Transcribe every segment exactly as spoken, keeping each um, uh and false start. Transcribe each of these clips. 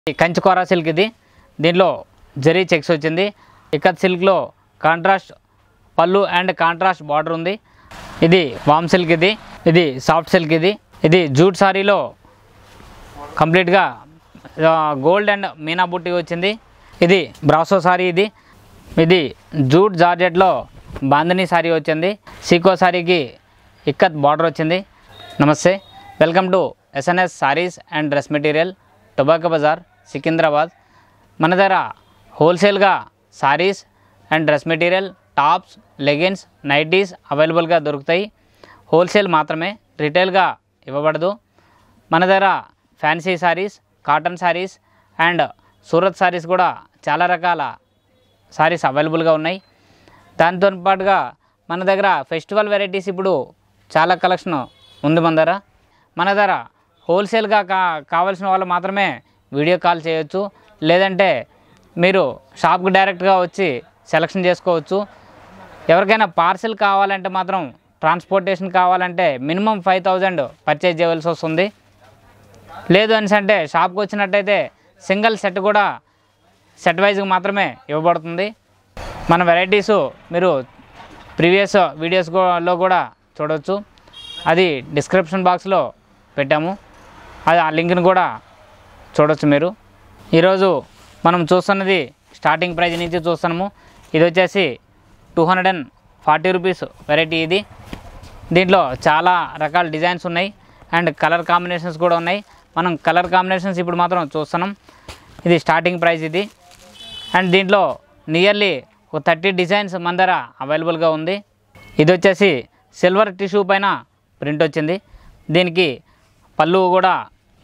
కంచి కోరా silk ఇది. దీంట్లో zari checks వచ్చింది. ఇక్కత్ సిల్క్లో కాంట్రాస్ట్ పళ్ళు అండ్ కాంట్రాస్ట్ బార్డర్ ఉంది. ఇది వామ్ సిల్క్, ఇది ఇది సాఫ్ట్ సిల్క్, ఇది ఇది జూట్ సారీలో కంప్లీట్గా గోల్డ్ అండ్ మీనా బుట్టి వచ్చింది. ఇది బ్రాసో సారీ, ఇది ఇది జూట్ జార్జెట్లో బాందినీ సారీ వచ్చింది. సీకో సారీకి ఇక్కత్ బార్డర్ వచ్చింది. నమస్తే, welcome to SNS sarees and dress material, tobacco bazaar, Secunderabad. మన దగ్గర హోల్సేల్గా sarees and dress material, tops, leggings, nighties అవైలబుల్గా దొరుకుతాయి. హోల్సేల్ మాత్రమే, రిటైల్గా ఇవ్వబడదు. మన దగ్గర fancy sarees, cotton sarees and Surat sarees కూడా చాలా రకాల సారీస్ అవైలబుల్గా ఉన్నాయి. దాంతో పాటుగా మన దగ్గర ఫెస్టివల్ వెరైటీస్ ఇప్పుడు చాలా కలెక్షన్ ఉంది మన దగ్గర. మన దగ్గర హోల్సేల్గా కా కావాల్సిన వాళ్ళు మాత్రమే వీడియో కాల్ చేయొచ్చు, లేదంటే మీరు షాప్కి డైరెక్ట్గా వచ్చి సెలెక్షన్ చేసుకోవచ్చు. ఎవరికైనా పార్సిల్ కావాలంటే మాత్రం, ట్రాన్స్పోర్టేషన్ కావాలంటే మినిమం ఫైవ్ థౌజండ్ పర్చేజ్ చేయవలసి వస్తుంది. లేదు అని అంటే షాప్కి వచ్చినట్టయితే సింగిల్ సెట్ కూడా సెట్ వైజ్గా మాత్రమే ఇవ్వబడుతుంది. మన వెరైటీసు మీరు ప్రీవియస్ వీడియోస్లో కూడా చూడవచ్చు. అది డిస్క్రిప్షన్ బాక్స్లో పెట్టాము, అది ఆ లింక్ని కూడా చూడవచ్చు మీరు. ఈరోజు మనం చూస్తున్నది స్టార్టింగ్ ప్రైస్ నుంచి చూస్తున్నాము. ఇది వచ్చేసి two hundred and forty rupees variety. ఇది దీంట్లో చాలా రకాల డిజైన్స్ ఉన్నాయి అండ్ కలర్ కాంబినేషన్స్ కూడా ఉన్నాయి. మనం కలర్ కాంబినేషన్స్ ఇప్పుడు మాత్రం చూస్తున్నాం. ఇది స్టార్టింగ్ ప్రైస్ ఇది. అండ్ దీంట్లో నియర్లీ ఒక థర్టీ డిజైన్స్ మన దగ్గర అవైలబుల్గా ఉంది. ఇది వచ్చేసి సిల్వర్ టిష్యూ పైన ప్రింట్ వచ్చింది. దీనికి పళ్ళు కూడా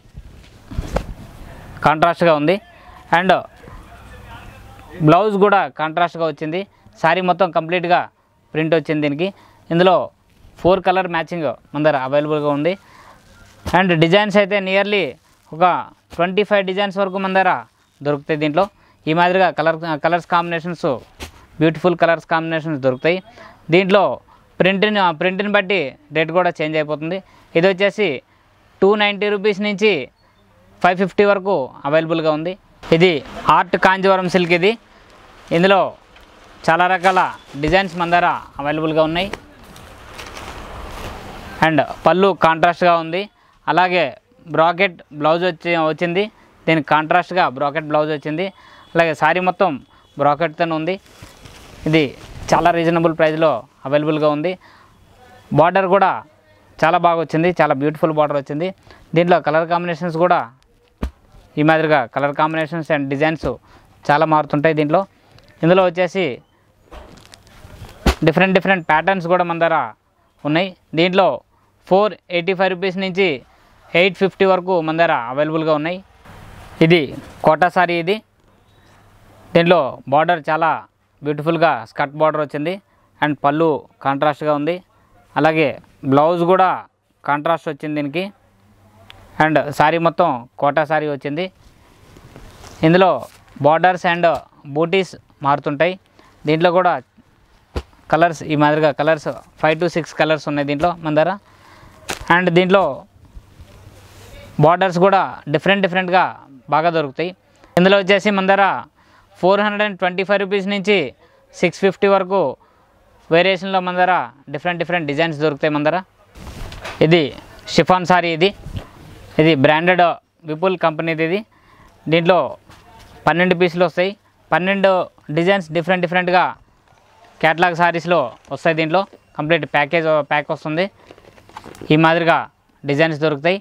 కాంట్రాస్ట్గా ఉంది అండ్ బ్లౌజ్ కూడా కాంట్రాస్ట్గా వచ్చింది. శారీ మొత్తం కంప్లీట్గా ప్రింట్ వచ్చింది దీనికి. ఇందులో ఫోర్ కలర్ మ్యాచింగ్ మన దగ్గర అవైలబుల్గా ఉంది. అండ్ డిజైన్స్ అయితే నియర్లీ ఒక ట్వంటీ ఫైవ్ డిజైన్స్ వరకు మన దగ్గర దొరుకుతాయి. దీంట్లో ఈ మాదిరిగా colour colours combinations, beautiful colours combinations దొరుకుతాయి. దీంట్లో ప్రింట్ని ప్రింట్ని బట్టి రేట్ కూడా చేంజ్ అయిపోతుంది. ఇది వచ్చేసి టూ నైంటీ రూపీస్ నుంచి ఫైవ్ ఫిఫ్టీ వరకు అవైలబుల్గా ఉంది. ఇది ఆర్ట్ కాంజీవరం సిల్క్. ఇది ఇందులో చాలా రకాల డిజైన్స్ మన దగ్గర అవైలబుల్గా ఉన్నాయి. అండ్ పళ్ళు కాంట్రాస్ట్గా ఉంది. అలాగే బ్రాకెట్ బ్లౌజ్ వచ్చి వచ్చింది దీనికి కాంట్రాస్ట్గా బ్రాకెట్ బ్లౌజ్ వచ్చింది. అలాగే శారీ మొత్తం బ్రాకెట్తో ఉంది. ఇది చాలా రీజనబుల్ ప్రైస్లో అవైలబుల్గా ఉంది. బార్డర్ కూడా చాలా బాగా వచ్చింది, చాలా బ్యూటిఫుల్ బార్డర్ వచ్చింది. దీంట్లో కలర్ కాంబినేషన్స్ కూడా ఈ మాదిరిగా కలర్ కాంబినేషన్స్ అండ్ డిజైన్స్ చాలా మారుతుంటాయి దీంట్లో. ఇందులో వచ్చేసి డిఫరెంట్ డిఫరెంట్ ప్యాటర్న్స్ కూడా మన దగ్గర ఉన్నాయి. దీంట్లో ఫోర్ ఎయిటీ ఫైవ్ రూపీస్ నుంచి ఎయిట్ ఫిఫ్టీ వరకు మన దగ్గర అవైలబుల్గా ఉన్నాయి. ఇది కోటా సారీ. ఇది దీంట్లో బార్డర్ చాలా బ్యూటిఫుల్గా స్కర్ట్ బార్డర్ వచ్చింది అండ్ పళ్ళు కాంట్రాస్ట్గా ఉంది. అలాగే బ్లౌజ్ కూడా కాంట్రాస్ట్ వచ్చింది దీనికి. అండ్ శారీ మొత్తం కోటా శారీ వచ్చింది. ఇందులో బార్డర్స్ అండ్ బూటీస్ మారుతుంటాయి. దీంట్లో కూడా కలర్స్ ఈ మాదిరిగా colours five to six colours ఉన్నాయి దీంట్లో మన దగ్గర. అండ్ దీంట్లో బార్డర్స్ కూడా డిఫరెంట్ డిఫరెంట్గా బాగా దొరుకుతాయి. ఇందులో వచ్చేసి మన దగ్గర four hundred and twenty five rupees నుంచి సిక్స్ ఫిఫ్టీ వరకు వేరియేషన్లో మన దగ్గర డిఫరెంట్ డిఫరెంట్ డిజైన్స్ దొరుకుతాయి మన దగ్గర. ఇది షిఫాన్ సారీ. ఇది ఇది బ్రాండెడ్ విపుల్ కంపెనీది. ఇది దీంట్లో పన్నెండు పీసులు వస్తాయి. పన్నెండు డిజైన్స్ డిఫరెంట్ డిఫరెంట్గా క్యాటలాగ్ సారీస్లో వస్తాయి. దీంట్లో కంప్లీట్ ప్యాకేజ్ ప్యాక్ వస్తుంది. ఈ మాదిరిగా డిజైన్స్ దొరుకుతాయి,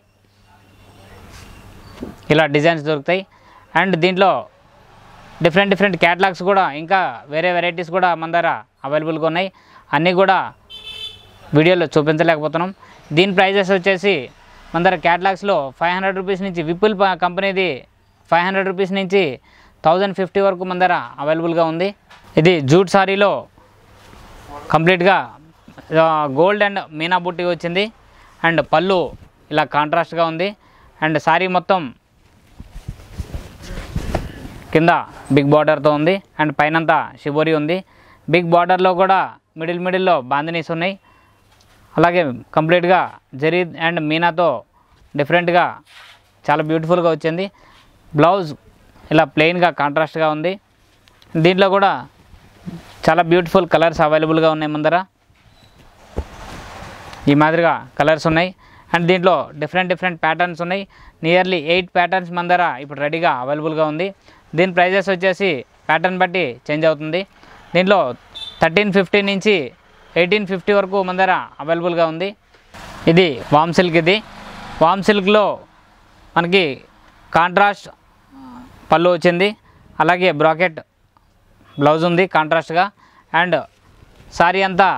ఇలా డిజైన్స్ దొరుకుతాయి. అండ్ దీంట్లో డిఫరెంట్ డిఫరెంట్ క్యాటలాగ్స్ కూడా ఇంకా వేరే వెరైటీస్ కూడా మన దగ్గర అవైలబుల్గా ఉన్నాయి. అన్నీ కూడా వీడియోలో చూపించలేకపోతున్నాం. దీని ప్రైజెస్ వచ్చేసి మన దగ్గర క్యాటలాగ్స్లో ఫైవ్ హండ్రెడ్ రూపీస్ నుంచి విపుల్ కంపెనీది ఫైవ్ హండ్రెడ్ రూపీస్ నుంచి థౌజండ్ ఫిఫ్టీ వరకు మన దగ్గర అవైలబుల్గా ఉంది. ఇది జూట్ సారీలో కంప్లీట్గా గోల్డ్ అండ్ మీనా బుట్టి వచ్చింది అండ్ పళ్ళు ఇలా కాంట్రాస్ట్గా ఉంది. అండ్ సారీ మొత్తం కింద బిగ్ బార్డర్తో ఉంది అండ్ పైనంతా షిబోరి ఉంది. బిగ్ బార్డర్లో కూడా మిడిల్ మిడిల్లో బాందినీస్ ఉన్నాయి. అలాగే కంప్లీట్గా జరీ అండ్ మీనాతో డిఫరెంట్గా చాలా బ్యూటిఫుల్గా వచ్చింది. బ్లౌజ్ ఇలా ప్లెయిన్గా కాంట్రాస్ట్గా ఉంది. దీంట్లో కూడా చాలా బ్యూటిఫుల్ కలర్స్ అవైలబుల్గా ఉన్నాయి ముందర. ఈ మాదిరిగా కలర్స్ ఉన్నాయి. అండ్ దీంట్లో డిఫరెంట్ డిఫరెంట్ ప్యాటర్న్స్ ఉన్నాయి. నియర్లీ ఎయిట్ ప్యాటర్న్స్ మందర ఇప్పుడు రెడీగా అవైలబుల్గా ఉంది. దీని ప్రైజెస్ వచ్చేసి ప్యాటర్న్ బట్టి చేంజ్ అవుతుంది. దీంట్లో థర్టీన్ ఫిఫ్టీ నుంచి ఎయిటీన్ ఫిఫ్టీ వరకు మందర అవైలబుల్గా ఉంది. ఇది వామ్ సిల్క్. ఇది వామ్ సిల్క్లో మనకి కాంట్రాస్ట్ పళ్ళు వచ్చింది, అలాగే బ్రాకెట్ బ్లౌజ్ ఉంది కాంట్రాస్ట్గా. అండ్ సారీ అంతా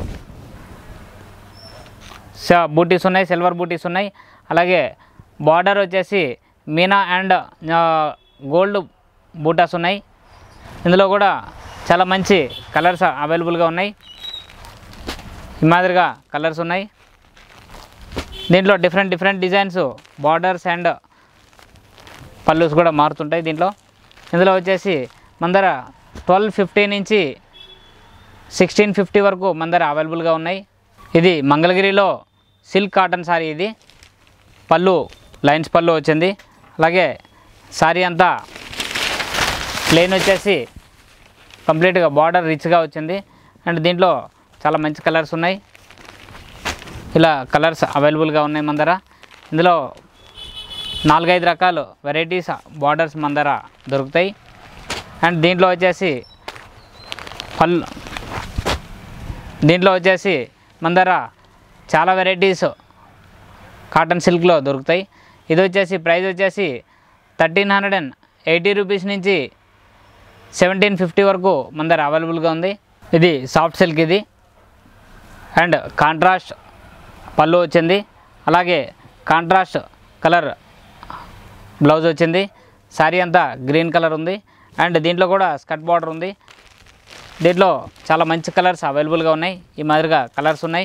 బూటీస్ ఉన్నాయి, సిల్వర్ బూటీస్ ఉన్నాయి. అలాగే బార్డర్ వచ్చేసి మీనా అండ్ గోల్డ్ బూటాస్ ఉన్నాయి. ఇందులో కూడా చాలా మంచి కలర్స్ అవైలబుల్గా ఉన్నాయి. ఈ మాదిరిగా కలర్స్ ఉన్నాయి. దీంట్లో different different designs, borders and పళ్ళుస్ కూడా మారుతుంటాయి దీంట్లో. ఇందులో వచ్చేసి మందర ట్వెల్వ్ ఫిఫ్టీ నుంచి సిక్స్టీన్ ఫిఫ్టీ వరకు మందర అవైలబుల్గా ఉన్నాయి. ఇది మంగళగిరిలో సిల్క్ కాటన్ సారీ. ఇది పళ్ళు లైన్స్ పళ్ళు వచ్చింది. అలాగే సారీ అంతా ప్లెయిన్ వచ్చేసి కంప్లీట్గా బార్డర్ రిచ్గా వచ్చింది. అండ్ దీంట్లో చాలా మంచి కలర్స్ ఉన్నాయి. ఇలా కలర్స్ అవైలబుల్గా ఉన్నాయి మందర. ఇందులో నాలుగైదు రకాలు వెరైటీస్ బార్డర్స్ మందర దొరుకుతాయి. అండ్ దీంట్లో వచ్చేసి పళ్ళు దీంట్లో వచ్చేసి మందర చాలా వెరైటీస్ కాటన్ సిల్క్లో దొరుకుతాయి. ఇది వచ్చేసి ప్రైస్ వచ్చేసి thirteen hundred and eighty rupees నుంచి సెవెంటీన్ ఫిఫ్టీ వరకు మందర అవైలబుల్గా ఉంది. ఇది సాఫ్ట్ సిల్క్. ఇది అండ్ కాంట్రాస్ట్ పళ్ళు వచ్చింది, అలాగే కాంట్రాస్ట్ కలర్ బ్లౌజ్ వచ్చింది. శారీ అంతా గ్రీన్ కలర్ ఉంది. అండ్ దీంట్లో కూడా స్కర్ట్ బార్డర్ ఉంది. దీంట్లో చాలా మంచి కలర్స్ అవైలబుల్గా ఉన్నాయి. ఈ మాదిరిగా కలర్స్ ఉన్నాయి.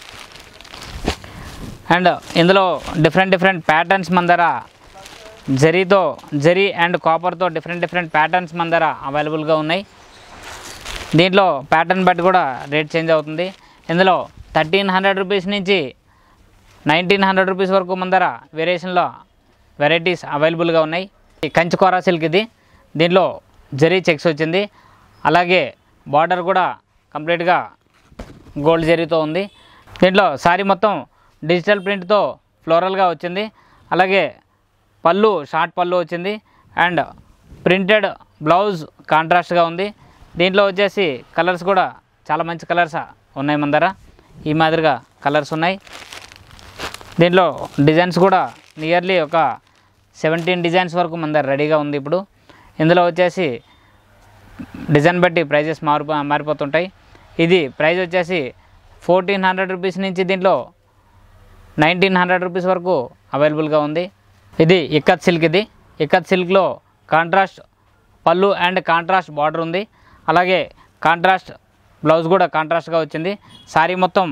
అండ్ ఇందులో డిఫరెంట్ డిఫరెంట్ ప్యాటర్న్స్ మందర జరీతో జరీ అండ్ కాపర్తో డిఫరెంట్ డిఫరెంట్ ప్యాటర్న్స్ మందర అవైలబుల్గా ఉన్నాయి. దీంట్లో ప్యాటర్న్ బట్టి కూడా రేట్ చేంజ్ అవుతుంది. ఇందులో థర్టీన్ హండ్రెడ్ రూపీస్ నుంచి నైన్టీన్ హండ్రెడ్ రూపీస్ వరకు మందర వేరియేషన్లో వెరైటీస్ అవైలబుల్గా ఉన్నాయి. కంచికోరా సిల్క్. ఇది దీంట్లో జరీ చెక్స్ వచ్చింది, అలాగే బార్డర్ కూడా కంప్లీట్గా గోల్డ్ జరీతో ఉంది. దీంట్లో సారీ మొత్తం డిజిటల్ ప్రింట్తో ఫ్లోరల్గా వచ్చింది. అలాగే పళ్ళు షార్ట్ పళ్ళు వచ్చింది. అండ్ ప్రింటెడ్ బ్లౌజ్ కాంట్రాస్ట్గా ఉంది. దీంట్లో వచ్చేసి కలర్స్ కూడా చాలా మంచి కలర్స్ ఉన్నాయి మందర. ఈ మాదిరిగా కలర్స్ ఉన్నాయి. దీంట్లో డిజైన్స్ కూడా నియర్లీ ఒక సెవెంటీన్ డిజైన్స్ వరకు మందర రెడీగా ఉంది ఇప్పుడు. ఇందులో వచ్చేసి డిజైన్ బట్టి ప్రైజెస్ మారు మారిపోతుంటాయి. ఇది ప్రైస్ వచ్చేసి ఫోర్టీన్ హండ్రెడ్ రూపీస్ నుంచి దీంట్లో నైన్టీన్ హండ్రెడ్ రూపీస్ వరకు అవైలబుల్గా ఉంది. ఇది ఇక్కత్ సిల్క్. ఇది ఇక్కత్ సిల్క్లో కాంట్రాస్ట్ పళ్ళు అండ్ కాంట్రాస్ట్ బార్డర్ ఉంది, అలాగే కాంట్రాస్ట్ బ్లౌజ్ కూడా కాంట్రాస్ట్గా వచ్చింది. శారీ మొత్తం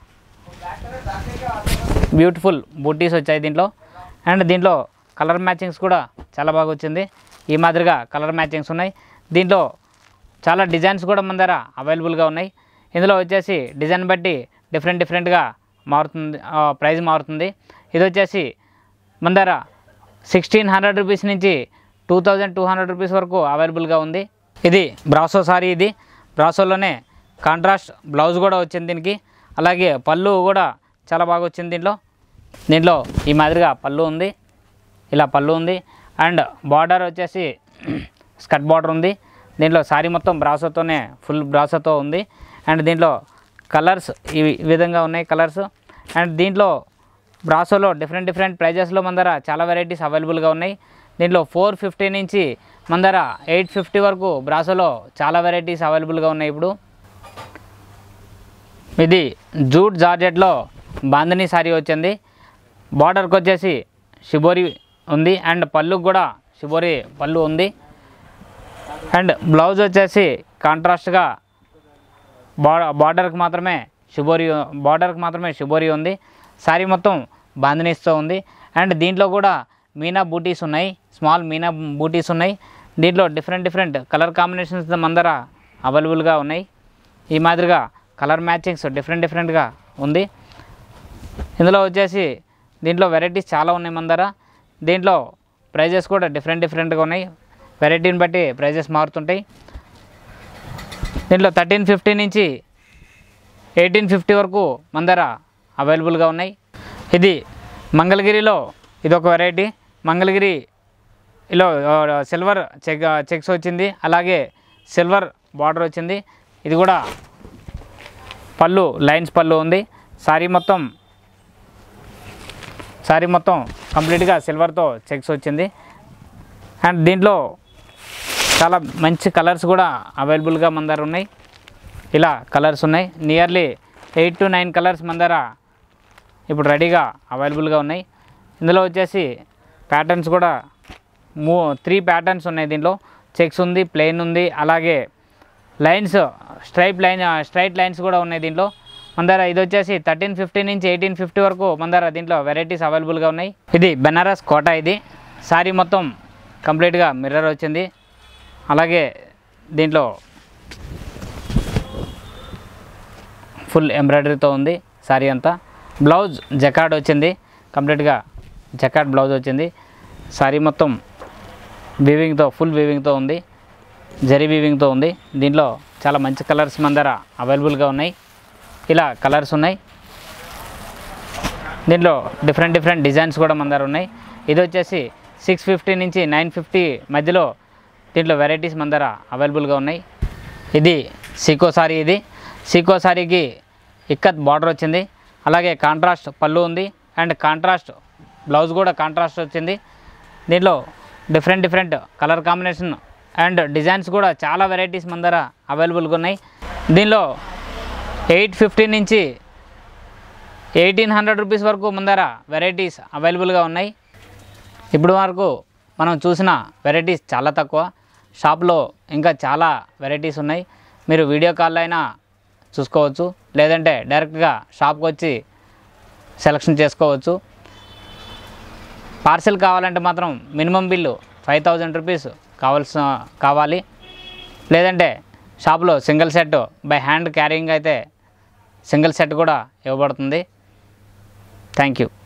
బ్యూటిఫుల్ బూటీస్ వచ్చాయి దీంట్లో. అండ్ దీంట్లో కలర్ మ్యాచింగ్స్ కూడా చాలా బాగా వచ్చింది. ఈ మాదిరిగా కలర్ మ్యాచింగ్స్ ఉన్నాయి. దీంట్లో చాలా డిజైన్స్ కూడా మన దగ్గర అవైలబుల్గా ఉన్నాయి. ఇందులో వచ్చేసి డిజైన్ బట్టి డిఫరెంట్ డిఫరెంట్గా మారుతుంది, ప్రైస్ మారుతుంది. ఇది వచ్చేసి మన దగ్గర సిక్స్టీన్ హండ్రెడ్ రూపీస్ నుంచి two thousand two hundred rupees వరకు అవైలబుల్గా ఉంది. ఇది బ్రాసో సారీ. ఇది బ్రాసోలోనే కాంట్రాస్ట్ బ్లౌజ్ కూడా వచ్చింది దీనికి, అలాగే పళ్ళు కూడా చాలా బాగా వచ్చింది దీంట్లో. దీంట్లో ఈ మాదిరిగా పళ్ళు ఉంది, ఇలా పళ్ళు ఉంది. అండ్ బార్డర్ వచ్చేసి స్కర్ట్ బార్డర్ ఉంది. దీంట్లో సారీ మొత్తం బ్రాసోతోనే ఫుల్ బ్రాసోతో ఉంది. అండ్ దీంట్లో కలర్స్ ఈ విధంగా ఉన్నాయి కలర్స్. అండ్ దీంట్లో బ్రాసోలో డిఫరెంట్ డిఫరెంట్ ప్రైజెస్లో మన దగ్గర చాలా వెరైటీస్ అవైలబుల్గా ఉన్నాయి. దీంట్లో ఫోర్ ఫిఫ్టీ నుంచి మన దగ్గర ఎయిట్ ఫిఫ్టీ వరకు బ్రాసోలో చాలా వెరైటీస్ అవైలబుల్గా ఉన్నాయి ఇప్పుడు. ఇది జూట్ జార్జెట్లో బాందినీ సారీ వచ్చింది. బార్డర్కి వచ్చేసి షిబోరి ఉంది, అండ్ పళ్ళుకి కూడా షిబోరి పళ్ళు ఉంది. అండ్ బ్లౌజ్ వచ్చేసి కాంట్రాస్ట్గా బా బార్డర్కి మాత్రమే షిబోరి బార్డర్కి మాత్రమే షిబోరి ఉంది. శారీ మొత్తం బాందినీస్తో ఉంది. అండ్ దీంట్లో కూడా మీనా బూటీస్ ఉన్నాయి, స్మాల్ మీనా బూటీస్ ఉన్నాయి. దీంట్లో డిఫరెంట్ డిఫరెంట్ కలర్ కాంబినేషన్స్ మందర అవైలబుల్గా ఉన్నాయి. ఈ మాదిరిగా కలర్ మ్యాచింగ్స్ డిఫరెంట్ డిఫరెంట్గా ఉంది. ఇందులో వచ్చేసి దీంట్లో వెరైటీస్ చాలా ఉన్నాయి మందర. దీంట్లో ప్రైజెస్ కూడా డిఫరెంట్ డిఫరెంట్గా ఉన్నాయి. వెరైటీని బట్టి ప్రైజెస్ మారుతుంటాయి. దీంట్లో థర్టీన్ ఫిఫ్టీ నుంచి ఎయిటీన్ ఫిఫ్టీ వరకు మన దగ్గర అవైలబుల్గా ఉన్నాయి. ఇది మంగళగిరిలో ఇదొక వెరైటీ. మంగళగిరిలో సిల్వర్ చెక్ చెక్స్ వచ్చింది, అలాగే సిల్వర్ బార్డర్ వచ్చింది. ఇది కూడా పళ్ళు లైన్స్ పళ్ళు ఉంది. సారీ మొత్తం సారీ మొత్తం కంప్లీట్గా సిల్వర్తో చెక్స్ వచ్చింది. అండ్ దీంట్లో చాలా మంచి కలర్స్ కూడా అవైలబుల్గా మన దగ్గర ఉన్నాయి. ఇలా కలర్స్ ఉన్నాయి. Nearly eight to nine colours మన దగ్గర ఇప్పుడు రెడీగా అవైలబుల్గా ఉన్నాయి. ఇందులో వచ్చేసి ప్యాటర్న్స్ కూడా మూ త్రీ ప్యాటర్న్స్ ఉన్నాయి. దీంట్లో చెక్స్ ఉంది, ప్లెయిన్ ఉంది, అలాగే lines stripe line straight lines కూడా ఉన్నాయి దీంట్లో మన దగ్గర. ఇది వచ్చేసి థర్టీన్ ఫిఫ్టీ నుంచి ఎయిటీన్ ఫిఫ్టీ వరకు మన దగ్గర దీంట్లో వెరైటీస్ అవైలబుల్గా ఉన్నాయి. ఇది బెనారస్ కోట. ఇది సారీ మొత్తం కంప్లీట్గా మిర్రర్ వచ్చింది, అలాగే దీంట్లో ఫుల్ ఎంబ్రాయిడరీతో ఉంది సారీ అంతా. బ్లౌజ్ జకార్డ్ వచ్చింది, కంప్లీట్గా జకార్డ్ బ్లౌజ్ వచ్చింది. సారీ మొత్తం వీవింగ్తో ఫుల్ వీవింగ్తో ఉంది, జరీ వీవింగ్తో ఉంది. దీంట్లో చాలా మంచి కలర్స్ మన దగ్గర అవైలబుల్గా ఉన్నాయి. ఇలా కలర్స్ ఉన్నాయి. దీంట్లో డిఫరెంట్ డిఫరెంట్ డిజైన్స్ కూడా మన దగ్గర ఉన్నాయి. ఇది వచ్చేసి సిక్స్ ఫిఫ్టీ నుంచి నైన్ ఫిఫ్టీ మధ్యలో దీంట్లో వెరైటీస్ మన దగ్గర అవైలబుల్గా ఉన్నాయి. ఇది సీకో సారీ. ఇది సీకో సారీకి ఇక్కత్ బార్డర్ వచ్చింది, అలాగే కాంట్రాస్ట్ పళ్ళు ఉంది, అండ్ కాంట్రాస్ట్ బ్లౌజ్ కూడా కాంట్రాస్ట్ వచ్చింది. దీంట్లో different different colour combination and designs కూడా చాలా వెరైటీస్ మన దగ్గర అవైలబుల్గా ఉన్నాయి. దీనిలో ఎయిట్ ఫిఫ్టీ నుంచి ఎయిటీన్ హండ్రెడ్ రూపీస్ వరకు మన దగ్గర వెరైటీస్ అవైలబుల్గా ఉన్నాయి. ఇప్పుడు వరకు మనం చూసిన వెరైటీస్ చాలా తక్కువ. షాప్లో ఇంకా చాలా వెరైటీస్ ఉన్నాయి. మీరు వీడియో కాల్లో అయినా చూసుకోవచ్చు, లేదంటే డైరెక్ట్గా షాప్కి వచ్చి సెలెక్షన్ చేసుకోవచ్చు. పార్సెల్ కావాలంటే మాత్రం minimum bill five thousand rupees కావాల్సిన కావాలి. లేదంటే షాప్లో single set by hand carrying అయితే సింగిల్ సెట్ కూడా ఇవ్వబడుతుంది. Thank you.